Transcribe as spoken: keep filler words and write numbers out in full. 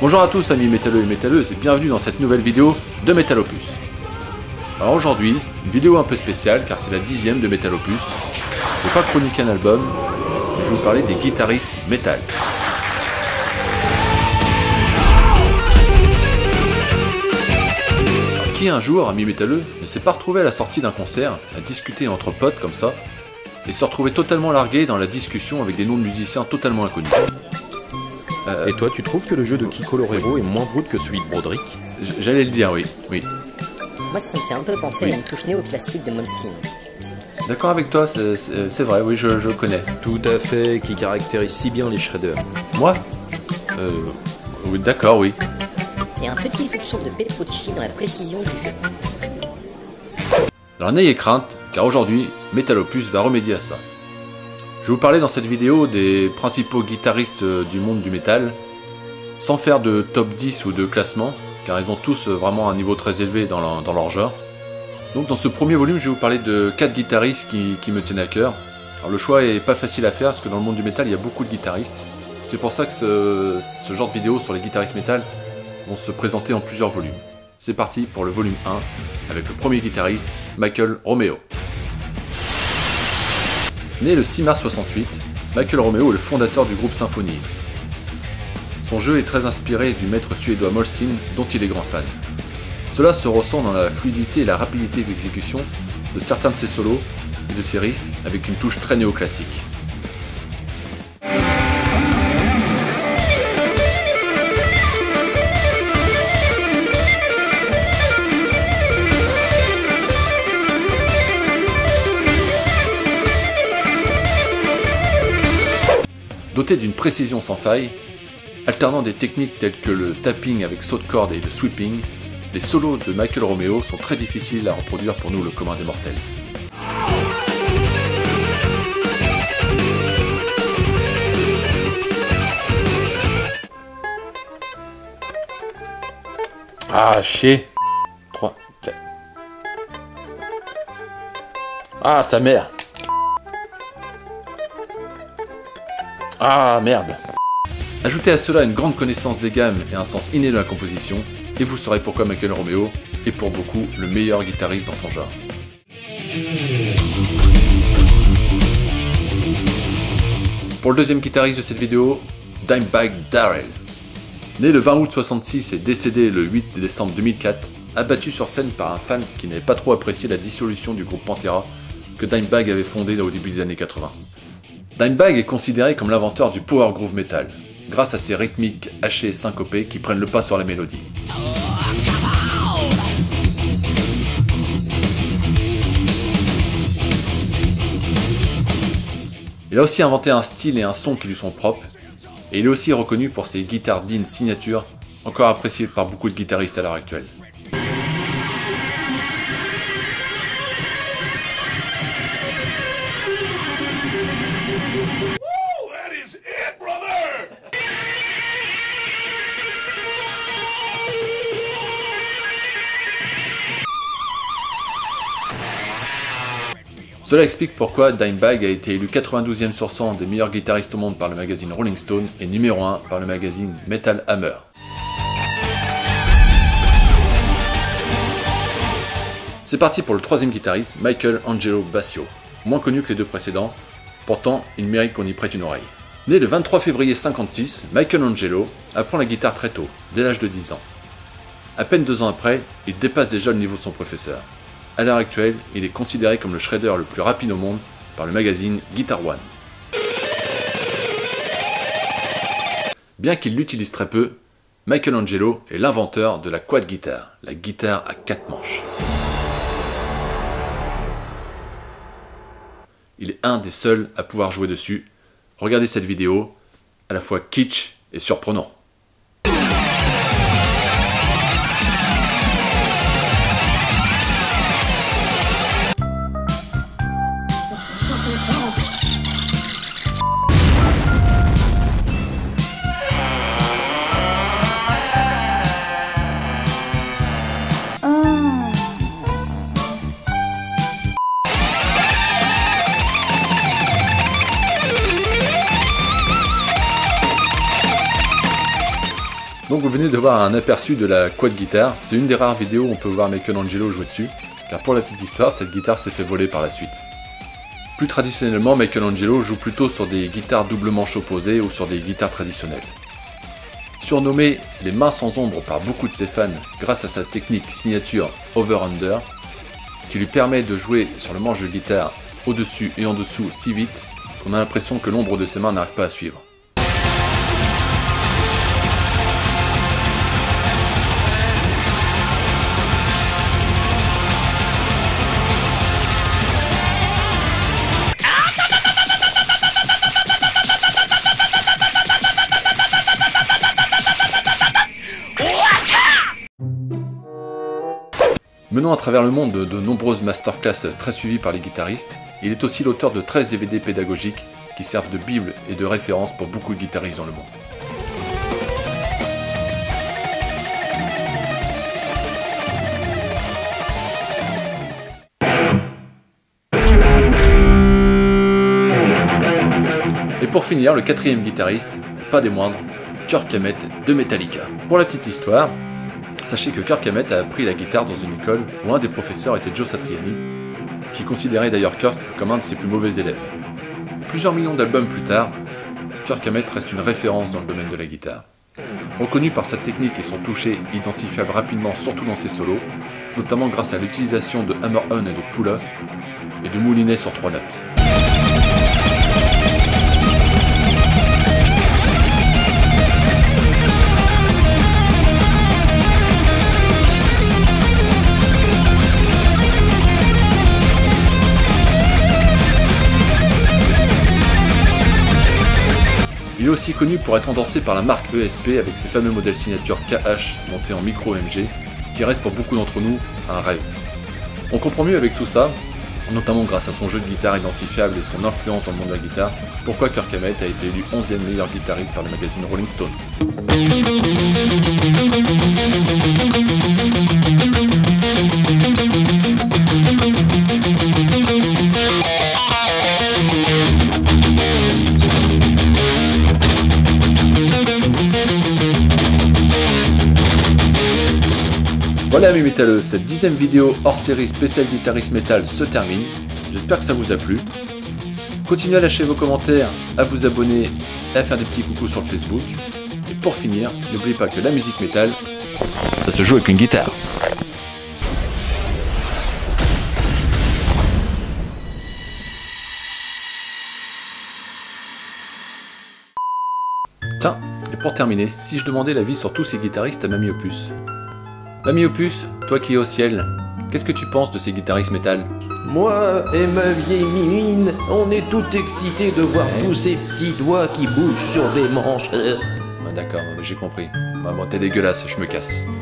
Bonjour à tous amis métalleux et métalleuses et bienvenue dans cette nouvelle vidéo de Metal Opus. Alors aujourd'hui, une vidéo un peu spéciale car c'est la dixième de Metal Opus. Je ne vais pas chroniquer un album, mais je vais vous parler des guitaristes métal. Alors, qui un jour, ami métalleux, ne s'est pas retrouvé à la sortie d'un concert, à discuter entre potes comme ça, et se retrouver totalement largué dans la discussion avec des noms de musiciens totalement inconnus. Euh, et toi, tu trouves que le jeu de Kiko Loureiro est moins brut que celui de Broderick? J'allais le dire, oui. oui. Moi, ça me fait un peu penser oui. à une touche néo-classique de Malmsteen. D'accord avec toi, c'est vrai, oui, je, je connais. Tout à fait, qui caractérise si bien les shredders. Moi euh, oui, d'accord, oui. Et un petit soupçon de Petrucci dans la précision du jeu. Alors n'ayez crainte, car aujourd'hui, Metal Opus va remédier à ça. Je vais vous parler dans cette vidéo des principaux guitaristes du monde du métal, sans faire de top dix ou de classement, car ils ont tous vraiment un niveau très élevé dans leur, dans leur genre. Donc dans ce premier volume, je vais vous parler de quatre guitaristes qui, qui me tiennent à cœur. Alors le choix est pas facile à faire, parce que dans le monde du métal, il y a beaucoup de guitaristes. C'est pour ça que ce, ce genre de vidéos sur les guitaristes métal vont se présenter en plusieurs volumes. C'est parti pour le volume un, avec le premier guitariste, Michael Romeo. Né le six mars soixante-huit, Michael Romeo est le fondateur du groupe Symphony X. Son jeu est très inspiré du maître suédois Malmsteen, dont il est grand fan. Cela se ressent dans la fluidité et la rapidité d'exécution de certains de ses solos et de ses riffs avec une touche très néoclassique. Doté d'une précision sans faille, alternant des techniques telles que le tapping avec saut de corde et le sweeping, les solos de Michael Romeo sont très difficiles à reproduire pour nous le commun des mortels. Ah, chier. trois, quatre. Ah, sa mère. Ah, merde. Ajoutez à cela une grande connaissance des gammes et un sens inné de la composition, et vous saurez pourquoi Michael Romeo est pour beaucoup le meilleur guitariste dans son genre. Pour le deuxième guitariste de cette vidéo, Dimebag Darrell. Né le vingt août soixante-six et décédé le huit décembre deux mille quatre, abattu sur scène par un fan qui n'avait pas trop apprécié la dissolution du groupe Pantera que Dimebag avait fondé au début des années quatre-vingts. Dimebag est considéré comme l'inventeur du power groove metal, grâce à ses rythmiques hachées et syncopées qui prennent le pas sur la mélodie. Il a aussi inventé un style et un son qui lui sont propres, et il est aussi reconnu pour ses guitares Dean signature, encore appréciées par beaucoup de guitaristes à l'heure actuelle. Cela explique pourquoi Dimebag a été élu quatre-vingt-douzième sur cent des meilleurs guitaristes au monde par le magazine Rolling Stone et numéro un par le magazine Metal Hammer. C'est parti pour le troisième guitariste, Michael Angelo Bassio. Moins connu que les deux précédents, pourtant il mérite qu'on y prête une oreille. Né le vingt-trois février cinquante-six, Michael Angelo apprend la guitare très tôt, dès l'âge de dix ans. À peine deux ans après, il dépasse déjà le niveau de son professeur. À l'heure actuelle, il est considéré comme le shredder le plus rapide au monde par le magazine Guitar One. Bien qu'il l'utilise très peu, Michael Angelo est l'inventeur de la quad guitar, la guitare à quatre manches. Il est un des seuls à pouvoir jouer dessus. Regardez cette vidéo, à la fois kitsch et surprenant. Donc vous venez de voir un aperçu de la quad guitare, c'est une des rares vidéos où on peut voir Michelangelo jouer dessus, car pour la petite histoire, cette guitare s'est fait voler par la suite. Plus traditionnellement, Michelangelo joue plutôt sur des guitares double manche opposées ou sur des guitares traditionnelles. Surnommé les mains sans ombre par beaucoup de ses fans grâce à sa technique signature over-under, qui lui permet de jouer sur le manche de guitare au-dessus et en dessous si vite qu'on a l'impression que l'ombre de ses mains n'arrive pas à suivre. Menant à travers le monde de, de nombreuses masterclass très suivies par les guitaristes, il est aussi l'auteur de treize D V D pédagogiques qui servent de bible et de référence pour beaucoup de guitaristes dans le monde. Et pour finir, le quatrième guitariste, pas des moindres, Kirk Hammett de Metallica. Pour la petite histoire, sachez que Kirk Hammett a appris la guitare dans une école où un des professeurs était Joe Satriani, qui considérait d'ailleurs Kirk comme un de ses plus mauvais élèves. Plusieurs millions d'albums plus tard, Kirk Hammett reste une référence dans le domaine de la guitare. Reconnu par sa technique et son toucher identifiable rapidement surtout dans ses solos, notamment grâce à l'utilisation de hammer-on et de pull-off, et de moulinets sur trois notes. Il est aussi connu pour être endorsé par la marque E S P avec ses fameux modèles signature K H montés en micro M G, qui reste pour beaucoup d'entre nous un rêve. On comprend mieux avec tout ça, notamment grâce à son jeu de guitare identifiable et son influence dans le monde de la guitare, pourquoi Kirk Hammett a été élu onzième meilleur guitariste par le magazine Rolling Stone. Voilà mes métalleux, cette dixième vidéo hors série spéciale guitariste métal se termine. J'espère que ça vous a plu. Continuez à lâcher vos commentaires, à vous abonner et à faire des petits coucous sur le Facebook. Et pour finir, n'oubliez pas que la musique métal, ça se joue avec une guitare. Tiens, et pour terminer, si je demandais l'avis sur tous ces guitaristes à Mamie Opus. Mamie Opus, toi qui es au ciel, qu'est-ce que tu penses de ces guitaristes métal? Moi et ma vieille mimine, on est tout excités de voir ouais. tous ces petits doigts qui bougent sur des manches. Ah, d'accord, j'ai compris. Ah, bon, t'es dégueulasse, je me casse.